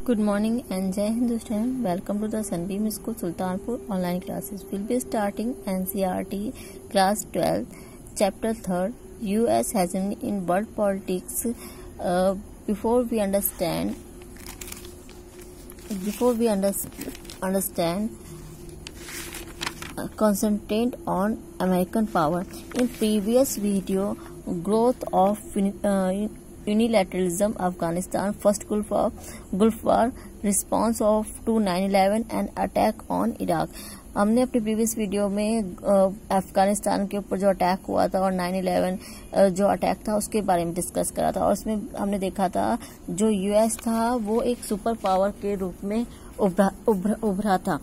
Good morning and Jai Hind students. Welcome to the Sunbeam School Sultanpur online classes. We'll be starting NCERT class 12 chapter 3rd US hegemony in world politics. Before we understand concentrate on American power. In previous video, growth of unilateralism, Afghanistan, first Gulf War, response of to 9/11 and attack on Iraq. हमने अपनी previous video में अफगानिस्तान के ऊपर जो attack हुआ था और 9/11 जो अटैक था उसके बारे में डिस्कस करा था और उसमें हमने देखा था जो यूएस था वो एक सुपर पावर के रूप में उभरा था.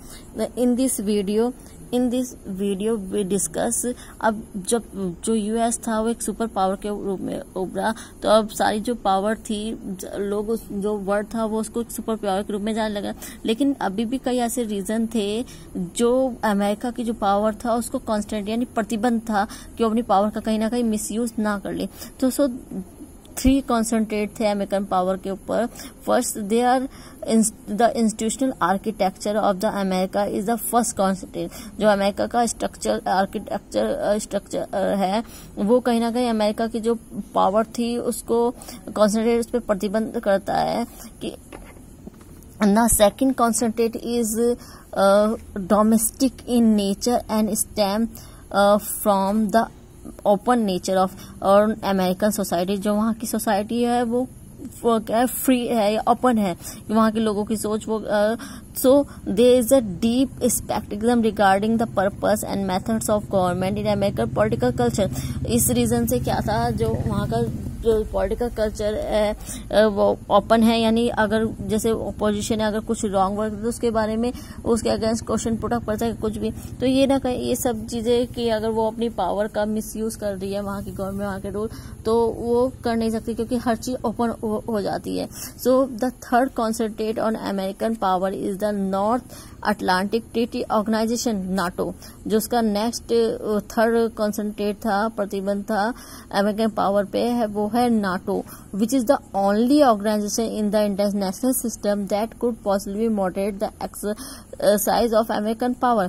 In this video we discuss अब जब जो यूएस था वो एक सुपर पावर के रूप में उभरा तो अब सारी जो पावर थी लोग जो वर्ड था वो उसको एक सुपर पावर के रूप में जाने लगा. लेकिन अभी भी कई ऐसे रीजन थे जो अमेरिका की जो पावर था उसको कांस्टेंट यानी प्रतिबंध था कि वो अपनी पावर का कहीं ना कहीं मिसयूज ना कर ले. तो सो 3 कॉन्सेंट्रेट थे अमेरिकन पावर के ऊपर. First they are the institutional architecture of the America is the first concentrate. जो अमेरिका का स्ट्रक्चर है वो कहीं ना कहीं अमेरिका की जो पावर थी उसको कॉन्सेंट्रेट उस पर प्रतिबंध करता है. कि the second concentrate is domestic in nature and stem from the open nature of our American society. जो वहाँ की सोसाइटी है वो क्या है, फ्री है या ओपन है. वहाँ के लोगों की सोच वो so there is a deep scepticism regarding the purpose and methods of government in American political culture. इस रीजन से क्या था जो वहाँ का जो पॉलिटिकल कल्चर है वो ओपन है. यानी अगर जैसे अपोजिशन है अगर कुछ रॉन्ग वर्क तो उसके बारे में उसके अगेंस्ट क्वेश्चन पुट अप करता है कुछ भी. तो ये ना कहीं ये सब चीजें कि अगर वो अपनी पावर का मिसयूज कर रही है वहाँ की गवर्नमेंट वहाँ के रूल तो वो कर नहीं सकती क्योंकि हर चीज ओपन हो जाती है. So the third concentrate on American power is the North Atlantic Treaty Organization NATO. जो उसका नेक्स्ट थर्ड कॉन्सेंट्रेट था प्रतिबंध था अमेरिकन पावर पे है वो है NATO, which is the only organisation in the international system that could possibly moderate the exercise of American power.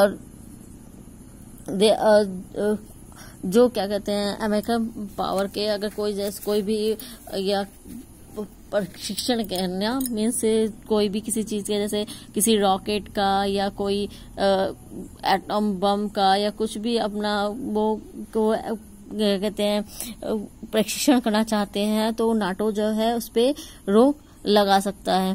जो क्या कहते हैं अमेरिकन पावर के अगर कोई भी या प्रशिक्षण कहना मीन्स कोई भी किसी चीज के जैसे किसी रॉकेट का या कोई एटम बम का या कुछ भी अपना वो को कहते हैं प्रशिक्षण करना चाहते हैं तो नाटो जो है उस पे रोक लगा सकता है.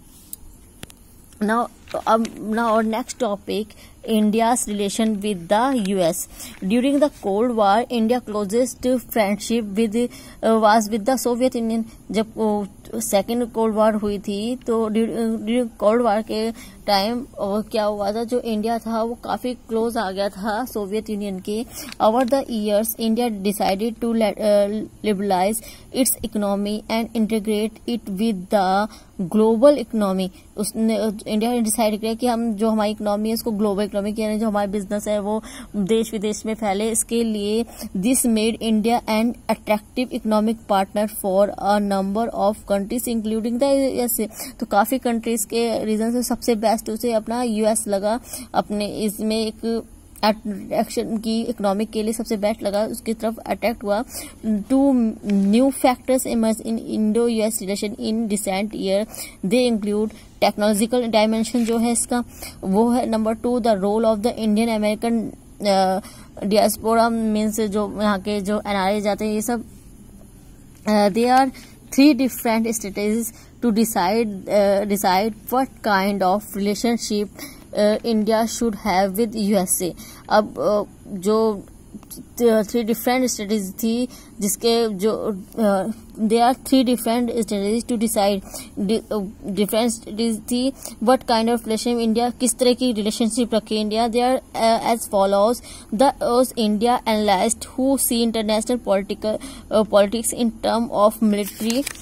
Now our next topic, India's relation with the US. During the Cold War, India closest friendship was with the Soviet Union. जब सेकेंड कोल्ड वार हुई थी तो ड्यूरिंग कोल्ड वार के टाइम क्या हुआ था जो इंडिया था वो काफी क्लोज आ गया था सोवियत यूनियन के. Over the years India decided to liberalise its economy and integrate it with the global economy. उसने इंडिया ने डिसाइड किया कि हम जो हमारी इकोनॉमी है उसको ग्लोबल इकोनॉमी यानी जो हमारा बिजनेस है वो देश विदेश में फैले. इसके लिए this made India an attractive economic partner for a number of countries including the USA. तो काफी कंट्रीज के रीजन से सबसे बेस्ट उसे अपना यूएस लगा. अपने इसमें एक अट्रैक्शन की इकोनॉमिक के लिए सबसे बेस्ट लगा उसकी तरफ अट्रैक्ट हुआ. 2 new factors emerge in Indo US relation in recent year. They include technological dimension जो है इसका वो है. Number 2 the role of the Indian American diaspora means जो यहाँ के जो एनआरआई जाते हैं ये सब. They are 3 different strategies to decide what kind of relationship India should have with USA. अब जो 3 different strategies थी जिसके जो there are 3 different strategies to decide. different strategies थी what kind of relationship India किस तरह की relationship रखे India. they are as follows. Those India analysts who see international politics in terms of military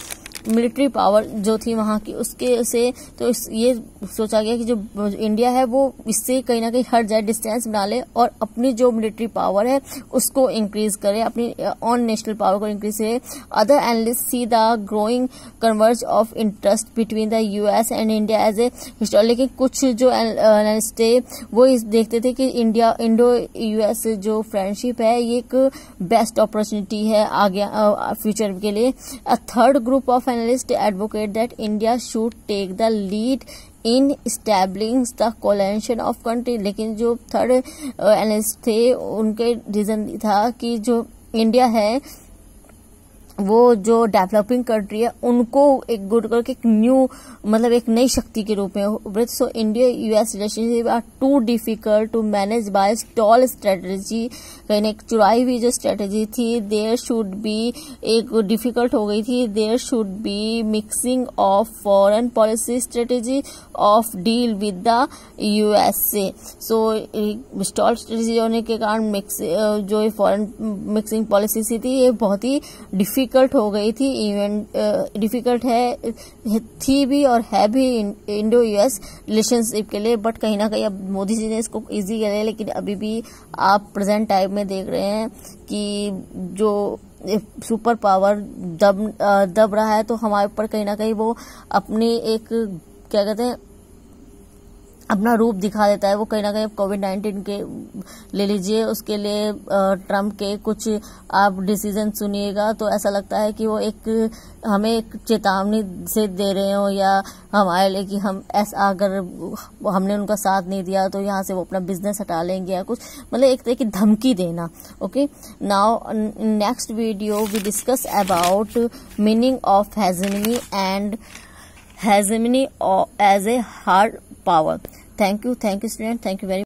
military power जो थी वहां की उसके से तो ये सोचा गया कि जो इंडिया है वो इससे कहीं ना कहीं हट जाए, डिस्टेंस बना ले और अपनी जो मिलिट्री पावर है उसको इंक्रीज करे, अपनी ऑन नेशनल पावर को इंक्रीज करे। Other analyst see the growing converge of interest between the US and India as a historic. लेकिन कुछ जो एनालिस्ट थे वो देखते थे कि इंडो यूएस जो फ्रेंडशिप है ये एक बेस्ट अपॉर्चुनिटी है आगे फ्यूचर के लिए। A third group of analyst advocate that India should take the lead in establishing the coalition of country. लेकिन जो थर्ड एनालिस्ट थे उनके रीजन था कि जो इंडिया है वो जो डेवलपिंग कंट्री है उनको एक गुड करके एक न्यू मतलब एक नई शक्ति के रूप में उभरे। So India US relationship are too difficult to manage by stall strategy. कहीं एक चुराई हुई जो स्ट्रेटेजी थी देयर शुड बी एक डिफिकल्ट हो गई थी। There should be mixing of foreign policy strategy of deal with the USA. So stall strategy होने के कारण जो फॉरेन मिक्सिंग पॉलिसी थी ये बहुत ही डिफिकल्ट हो गई थी। इवन डिफिकल्ट थी भी और है भी इंडो यूएस रिलेशनशिप के लिए, बट कहीं ना कहीं अब मोदी जी ने इसको इजी कर लिया। लेकिन अभी भी आप प्रेजेंट टाइम में देख रहे हैं कि जो सुपर पावर दब रहा है तो हमारे ऊपर कहीं ना कहीं वो अपनी एक क्या कहते हैं अपना रूप दिखा देता है। वो कहीं ना कहीं कोविड-19 के ले लीजिए, उसके लिए ट्रम्प के कुछ आप डिसीजन सुनिएगा तो ऐसा लगता है कि वो एक हमें एक चेतावनी से दे रहे हो या हमारे लिए कि हम ऐसा अगर हमने उनका साथ नहीं दिया तो यहाँ से वो अपना बिजनेस हटा लेंगे या कुछ, मतलब एक तरह की धमकी देना। Okay, now next video we discuss about meaning of hegemony and hegemony as a hard power. Thank you student, thank you very much.